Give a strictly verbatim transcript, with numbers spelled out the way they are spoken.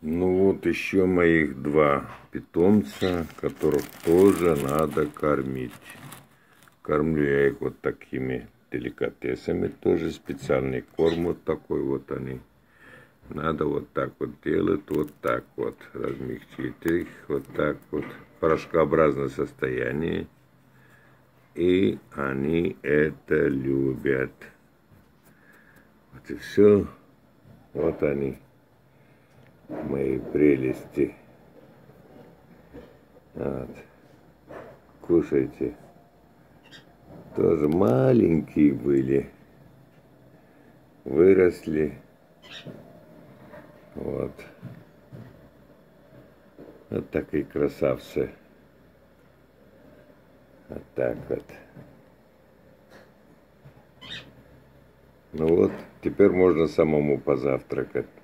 Ну вот еще моих два питомца, которых тоже надо кормить. Кормлю я их вот такими деликатесами, тоже специальный корм вот такой вот они. Надо вот так вот делать, вот так вот, размягчить их, вот так вот, порошкообразное состояние. И они это любят. Вот и все. Вот они, мои прелести. Вот. Кушайте. Тоже маленькие были. Выросли. Вот. Вот такие красавцы. Вот так вот. Ну вот, теперь можно самому позавтракать.